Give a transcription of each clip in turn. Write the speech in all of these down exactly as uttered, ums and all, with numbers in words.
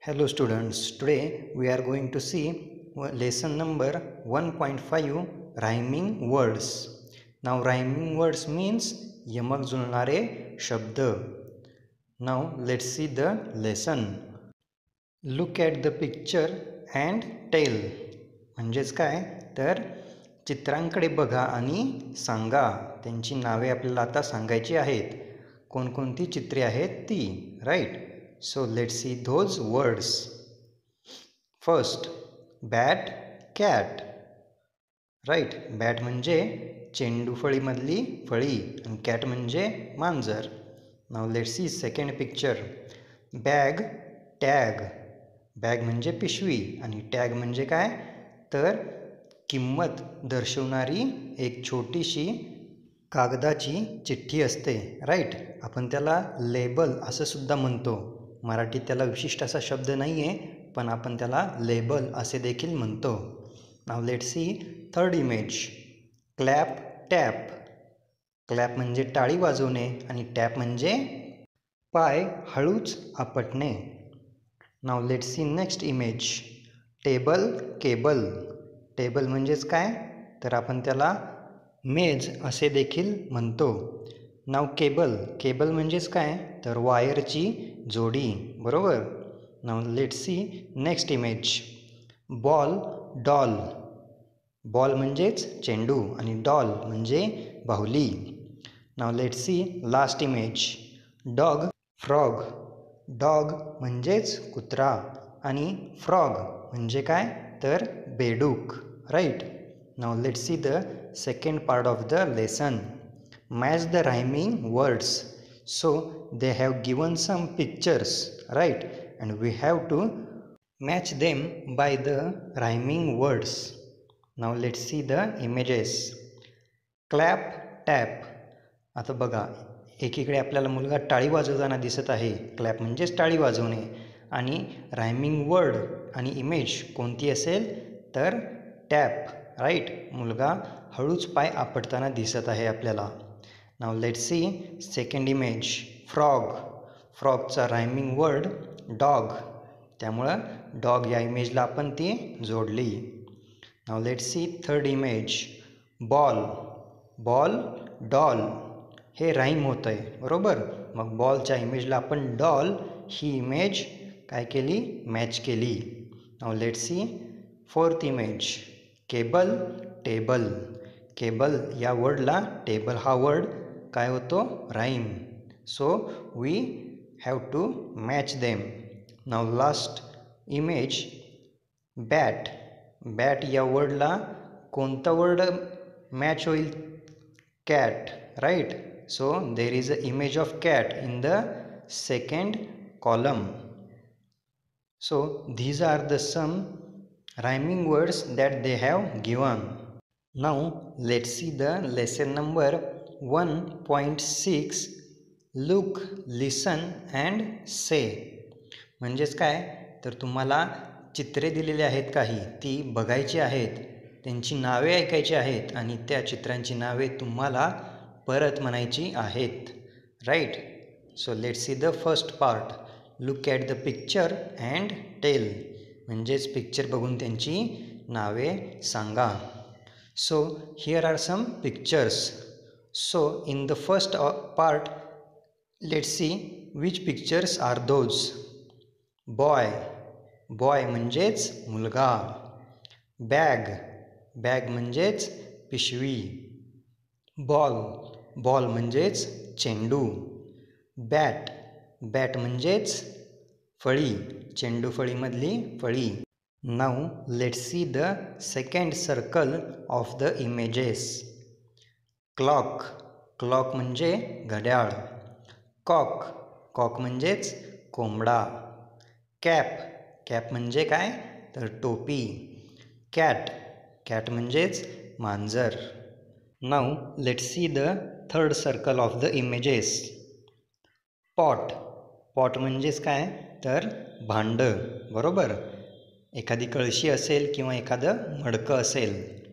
Hello students, today we are going to see lesson number one point five rhyming words. Now rhyming words means यमक जुळणारे शब्द. Now let's see the lesson. Look at the picture and tell. म्हणजेच काय तर चित्रांकडे बघा आणि सांगा. त्यांची नावे आपल्याला आता सांगायची आहेत. कोणकोणती चित्रे आहेत ती, right? So let's see those words. First, bat, cat. Right? Bat म्हणजे चेंडू फळीमधली फळी आणि cat म्हणजे मांजर. Now let's see second picture. Bag, tag. Bag म्हणजे पिशवी आणि tag म्हणजे काय तर किंमत दर्शवणारी एक छोटीशी कागदाची चिठ्ठी असते, राईट? आपण त्याला लेबल असं सुद्धा म्हणतो. मराठीत त्याला विशिष्ट असा शब्द नाही आहे, पण आपण त्याला लेबल असे देखील म्हणतो. Now let's see third image. Clap, tap. Clap म्हणजे टाळी वाजवणे आणि टॅप म्हणजे पाय हळूच आपटणे. Now let's see next image. Table, cable. Table म्हणजेच काय तर आपण त्याला मेज असे देखील म्हणतो. नाव केबल. केबल म्हणजेच काय तर वायरची जोडी, बरोबर? Now let's see next image. Ball, doll. Ball म्हणजेच चेंडू आणि डॉल म्हणजे बाहुली. नाव लेट्स सी लास्ट इमेज. Dog, frog. डॉग म्हणजेच कुत्रा आणि फ्रॉग म्हणजे काय तर बेडूक, right? Now let's see the second part of the lesson. Match the rhyming words. So they have given some pictures, right? And we have to match them by the rhyming words. Now let's see the images. Clap, tap. आता बघा, एकीकडे आपल्याला मुलगा टाळी वाजवताना दिसत आहे. Clap म्हणजेच टाळी वाजवणे आणि रायमिंग वर्ड आणि इमेज कोणती असेल तर टॅप, राईट? मुलगा हळूच पाय आपटताना दिसत आहे आपल्याला. Now let's see second image. Frog. फ्रॉगचा रायमिंग वर्ड डॉग, त्यामुळं डॉग या इमेजला आपण ती जोडली. Now let's see third image. Ball. Ball, doll. हे राईम होतं आहे, बरोबर? मग बॉलच्या इमेजला आपण डॉल ही इमेज काय केली मॅच केली. Now let's see fourth image. Cable, table. Cable या वर्डला टेबल हा वर्ड काय होतो rhyme. So we have to match them. Now last image. Bat. Bat या वर्डला कोणता वर्ड मॅच होईल cat, right? So there is a image of cat in the second column. So these are the some rhyming words that they have given. Now let's see the lesson number one point six. Look, listen and say. म्हणजेच काय तर तुम्हाला चित्रे दिलेली आहेत, काही ती बघायची आहेत, त्यांची नावे ऐकायची आहेत आणि त्या चित्रांची नावे तुम्हाला परत म्हणायची आहेत, right? So let's see the first part. Look at the picture and tell. म्हणजेच पिक्चर बघून त्यांची नावे सांगा. So here are some pictures. So in the first part let's see which pictures are those. Boy. Boy म्हणजेच मुलगा. Bag. Bag म्हणजेच पिशवी. Ball. Ball म्हणजेच चेंडू. बॅट. बॅट म्हणजेच फळी, चेंडू फळीमधली फळी. Now let's see the second circle of the images. Clock. Clock म्हणजे घड्याळ. कॉक. कॉक म्हणजेच कोंबडा. कॅप. कॅप म्हणजे काय तर टोपी. कॅट. कॅट म्हणजेच मांजर. Now let's see the third circle of the images. Pot. Pot म्हणजेच काय तर भांडं, बरोबर? एखादी कळशी असेल किंवा एखादं मडकं असेल.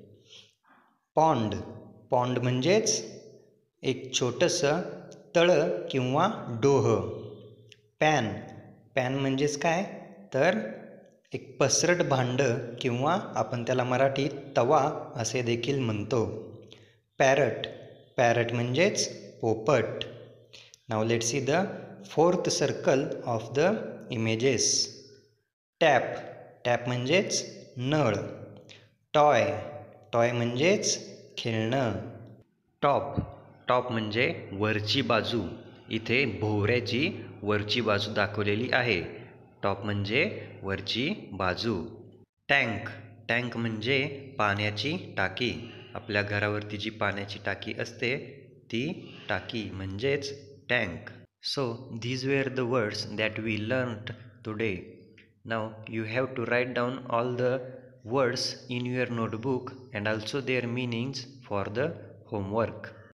पॉन्ड. पॉन्ड म्हणजेच एक छोटंसं तळं किंवा डोह. पॅन. पॅन म्हणजेच काय तर एक पसरट भांडं किंवा आपण त्याला मराठीत तवा असे देखील म्हणतो. पॅरट, पॅरट म्हणजेच पोपट. Now let's see the fourth circle of the images. Tap, tap म्हणजेच नळ. टॉय, टॉय म्हणजेच खेळणं. टॉप, टॉप म्हणजे वरची बाजू. इथे भोवऱ्याची वरची बाजू दाखवलेली आहे. टॉप म्हणजे वरची बाजू. टँक, टँक म्हणजे पाण्याची टाकी. आपल्या घरावरती जी पाण्याची टाकी असते ती टाकी म्हणजेच tank. So these were the words that we learned today. Now you have to write down all the words in your notebook and also their meanings for the homework.